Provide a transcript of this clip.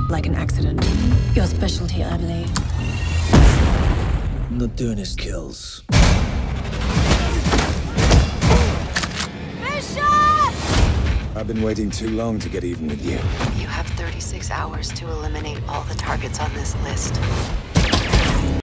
like an accident. Your specialty, I believe. Not doing his kills. I've been waiting too long to get even with you. You have 36 hours to eliminate all the targets on this list.